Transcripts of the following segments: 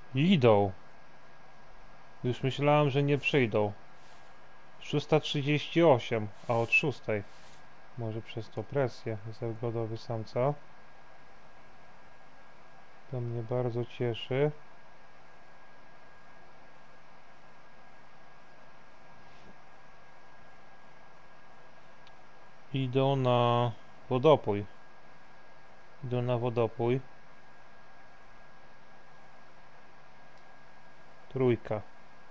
Idą. Już myślałem, że nie przyjdą. 6:38, a od 6. Może przez to presję. Zagodowy samca. To mnie bardzo cieszy. Idą na wodopój. Idą na wodopój. Trójka.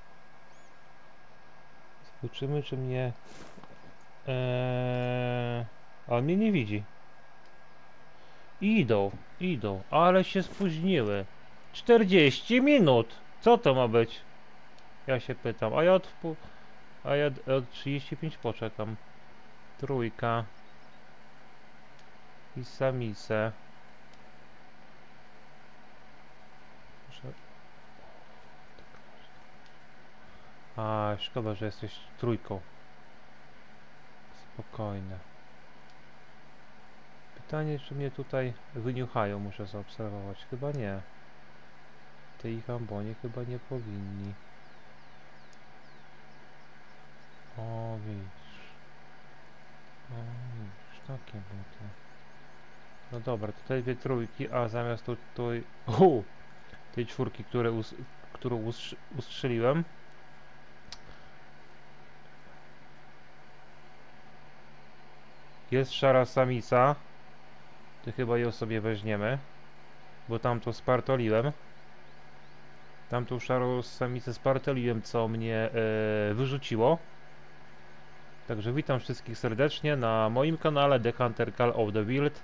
Zobaczymy, czy mnie... A on mnie nie widzi. Idą, ale się spóźniły. 40 minut! Co to ma być? Ja się pytam, a ja od 35 poczekam. Trójka. I samice. A, szkoda, że jesteś trójką. Spokojne. Pytanie, czy mnie tutaj wyniuchają, muszę zaobserwować. Chyba nie. W tej ich ambonie chyba nie powinni. O, widzisz. O, widzisz, takie buty. No dobra, tutaj dwie trójki, a zamiast tutaj... tej czwórki, którą ustrzeliłem. Jest szara samica. To chyba ją sobie weźmiemy. Bo tamto spartoliłem. Tamtą szarą samicę spartoliłem, co mnie wyrzuciło. Także witam wszystkich serdecznie na moim kanale The Hunter Call of the Wild.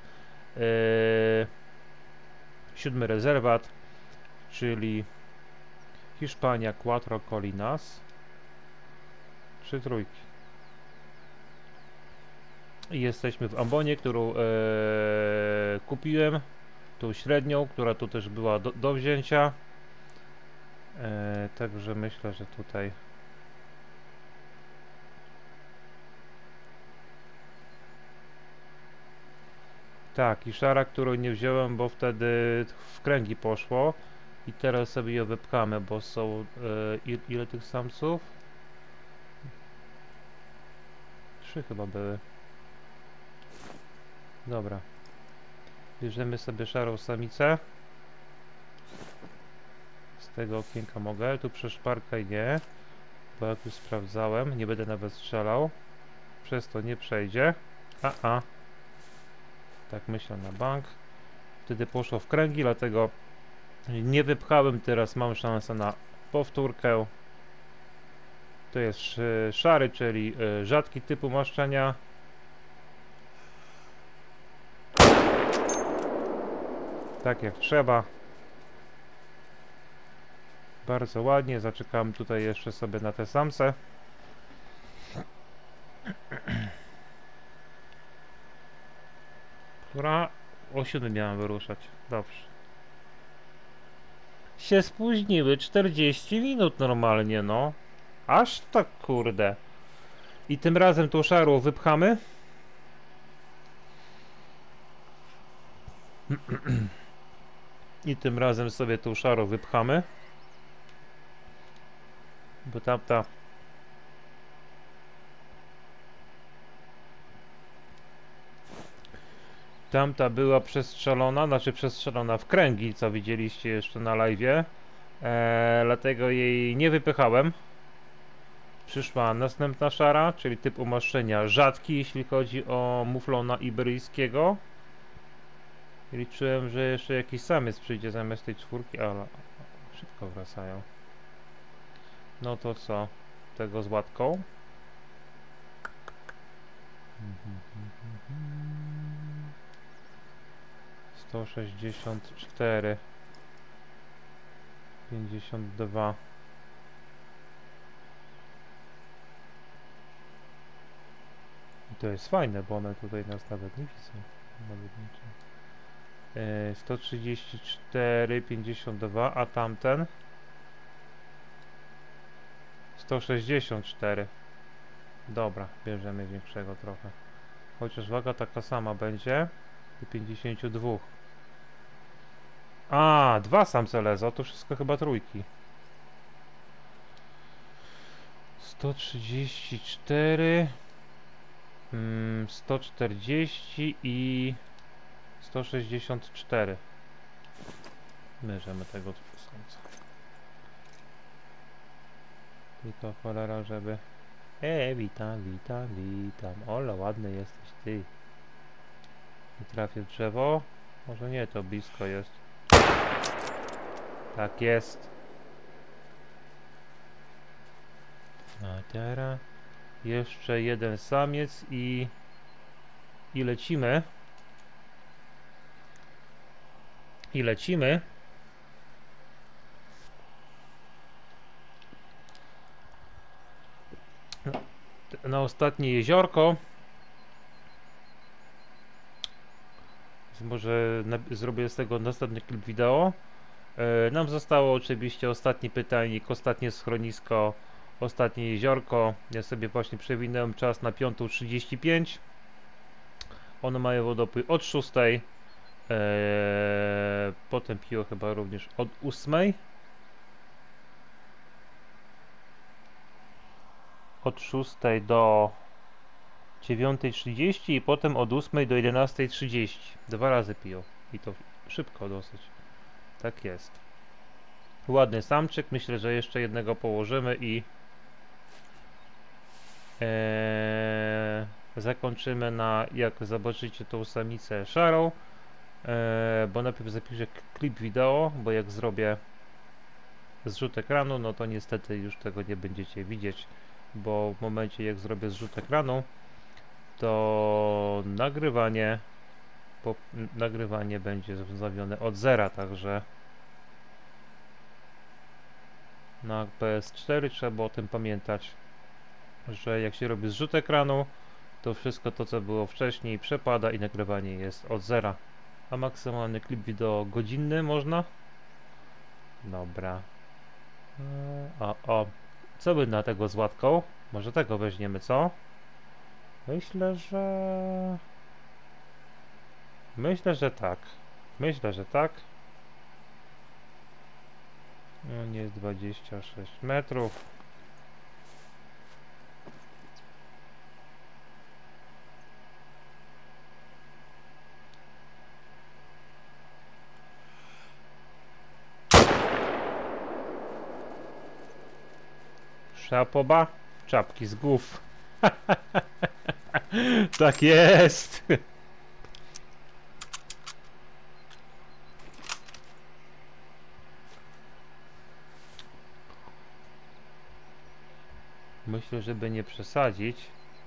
7 rezerwat, czyli Hiszpania Cuatro Colinas. 3 trójki. I jesteśmy w ambonie, którą kupiłem. Tą średnią, która tu też była do wzięcia. Także myślę, że tutaj tak, i szara, którą nie wziąłem, bo wtedy w kręgi poszło. I teraz sobie ją wypchamy, bo są ile tych samców? 3 chyba były. Dobra. Bierzemy sobie szarą samicę. Z tego okienka mogę, tu przez szparkę nie. Bo jak już sprawdzałem, nie będę nawet strzelał. Przez to nie przejdzie. Tak myślę na bank. Wtedy poszło w kręgi, dlatego nie wypchałem. Teraz mam szansę na powtórkę. To jest szary, czyli rzadki typ umaszczenia. Tak jak trzeba. Bardzo ładnie. Zaczekałem tutaj jeszcze sobie na te samce. Która o 7 miałem wyruszać. Dobrze. Się spóźniły 40 minut normalnie, no. Aż tak, kurde. I tym razem tą szarą wypchamy. I tym razem sobie tą szarą wypchamy. Bo tamta była przestrzelona, znaczy przestrzelona w kręgi, co widzieliście jeszcze na live'ie. Dlatego jej nie wypychałem. Przyszła następna szara, czyli typ umaszczenia rzadki, jeśli chodzi o muflona iberyjskiego. I liczyłem, że jeszcze jakiś samiec przyjdzie zamiast tej czwórki, ale szybko wracają. No to co? Tego z łatką. 164. 52. I to jest fajne, bo one tutaj nas nawet nie widzą. Nawet niczym. 134, 52, a tamten 164. Dobra, bierzemy większego trochę. Chociaż waga taka sama będzie. 52. A, dwa samce lezo, to wszystko chyba trójki. 134, 140 i 164. Bierzemy tego samca. Tylko cholera, żeby... witam, witam, witam. Ola, ładny jesteś ty. Nie trafię w drzewo? Może nie, to blisko jest. Tak jest. A teraz jeszcze jeden samiec i lecimy. I lecimy. Na ostatnie jeziorko. Może zrobię z tego następny klip wideo. Nam zostało oczywiście ostatni pytajnik, ostatnie schronisko, ostatnie jeziorko. Ja sobie właśnie przewinąłem czas na 5:35. One mają wodopływ od 6. Potem piło chyba również od 8. Od 6 do 9:30 i potem od 8 do 11:30. Dwa razy piją. I to szybko dosyć. Tak jest. Ładny samczyk. Myślę, że jeszcze jednego położymy i zakończymy na, jak zobaczycie, tą samicę szarą. Bo najpierw zapiszę klip wideo, bo jak zrobię zrzut ekranu, no to niestety już tego nie będziecie widzieć, bo w momencie jak zrobię zrzut ekranu, to nagrywanie będzie wznowione od zera, także na PS4 trzeba o tym pamiętać, że jak się robi zrzut ekranu, to wszystko to, co było wcześniej, przepada i nagrywanie jest od zera. A maksymalny klip wideo godzinny można? Dobra. O, co by na tego z łatką? Może tego weźmiemy, co? Myślę, że tak. Myślę, że tak. No nie jest 26 metrów. Szapoba, czapki z głów. Tak jest. Myślę, żeby nie przesadzić.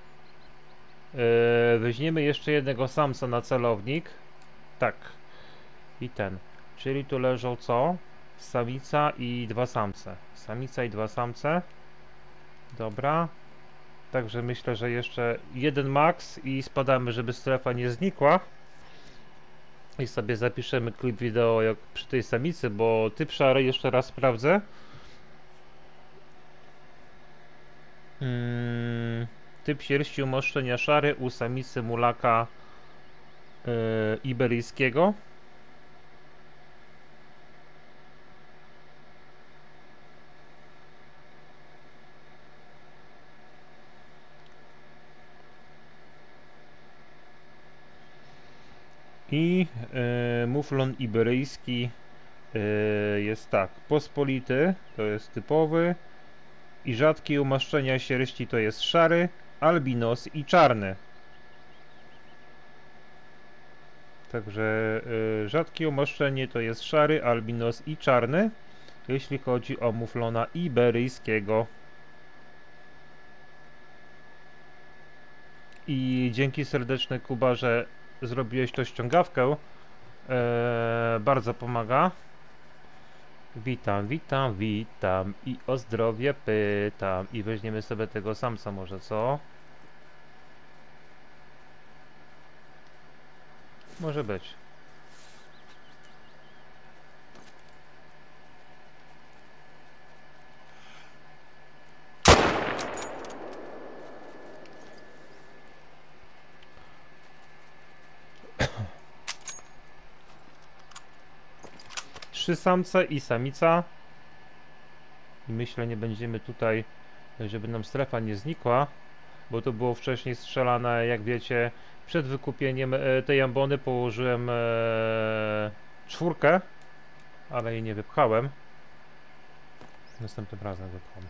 Weźmiemy jeszcze jednego samca na celownik. Tak. I ten. Czyli tu leżą co? Samica i dwa samce. Samica i dwa samce. Dobra. Także myślę, że jeszcze jeden max i spadamy, żeby strefa nie znikła. I sobie zapiszemy klip wideo jak przy tej samicy, bo typ szary jeszcze raz sprawdzę. Typ sierści umoszczenia szary u samicy mulaka iberyjskiego. I muflon iberyjski jest tak, pospolity to jest typowy i rzadkie umaszczenia sierści to jest szary, albinos i czarny. Także rzadkie umaszczenie to jest szary, albinos i czarny, jeśli chodzi o muflona iberyjskiego. I dzięki serdeczne, Kuba, że zrobiłeś tą ściągawkę. Bardzo pomaga. Witam, witam, witam i o zdrowie pytam. I weźmiemy sobie tego samca może, co? Może być. 3 samce i samica. I myślę, nie będziemy tutaj, żeby nam strefa nie znikła, bo to było wcześniej strzelane, jak wiecie, przed wykupieniem tej ambony położyłem 4, ale jej nie wypchałem. Następnym razem wypcham.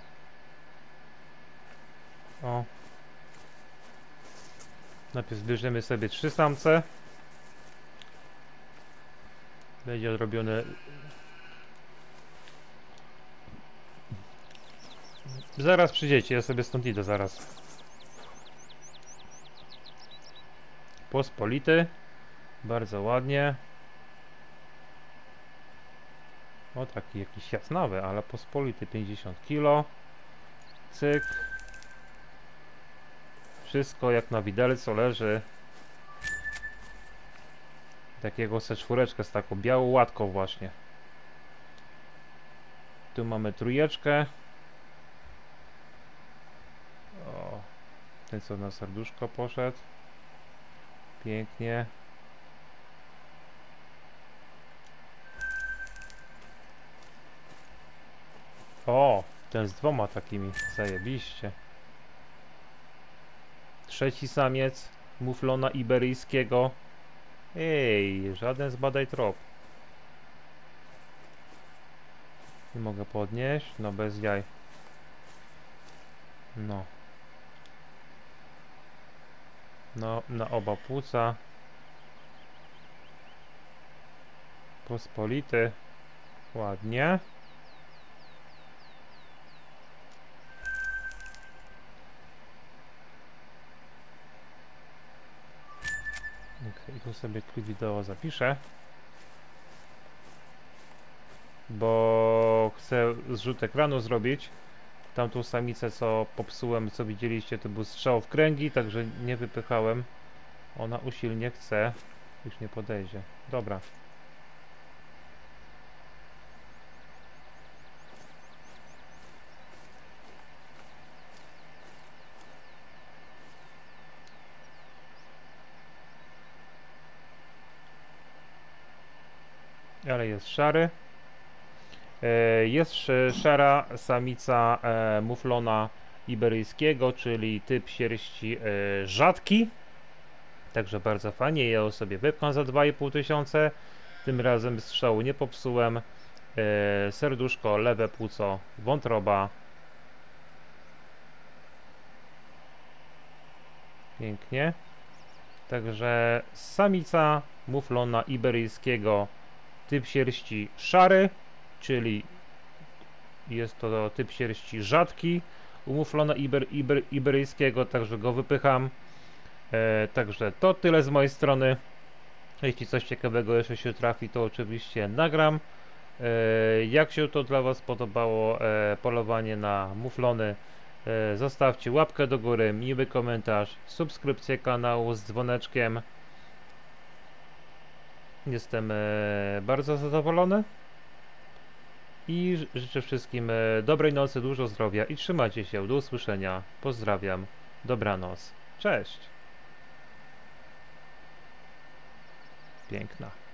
O. Najpierw zbierzemy sobie 3 samce. Będzie odrobione. Zaraz przyjdziecie, ja sobie stąd idę zaraz. Pospolity. Bardzo ładnie. O, taki jakiś jasnawy, ale pospolity, 50 kg. Cyk. Wszystko jak na widelcu leży. Takiego C4 z taką białą łatką właśnie. Tu mamy 3. O, ten co na serduszko poszedł. Pięknie. O, ten z 2 takimi, zajebiście. 3 samiec muflona iberyjskiego. Ej, żaden zbadaj trop. Nie mogę podnieść, no bez jaj. No. No, na oba płuca. Pospolity. Ładnie. I tu sobie klip wideo zapiszę, bo chcę zrzut ekranu zrobić. Tamtą samicę co popsułem, co widzieliście, to był strzał w kręgi, także nie wypychałem. Ona usilnie chce, już nie podejdzie. Dobra. Ale jest szary. Jest szara samica muflona iberyjskiego, czyli typ sierści rzadki. Także bardzo fajnie. Ja ją sobie wypcham za 2500. Tym razem strzału nie popsułem. Serduszko, lewe płuco, wątroba. Pięknie. Także samica muflona iberyjskiego, typ sierści szary, czyli jest to typ sierści rzadki u muflona iberyjskiego, także go wypycham. Także to tyle z mojej strony. Jeśli coś ciekawego jeszcze się trafi, to oczywiście nagram. Jak się to dla Was podobało, polowanie na muflony, zostawcie łapkę do góry, miły komentarz, subskrypcję kanału z dzwoneczkiem. Jestem bardzo zadowolony i życzę wszystkim dobrej nocy, dużo zdrowia i trzymajcie się. Do usłyszenia. Pozdrawiam. Dobranoc. Cześć. Piękna.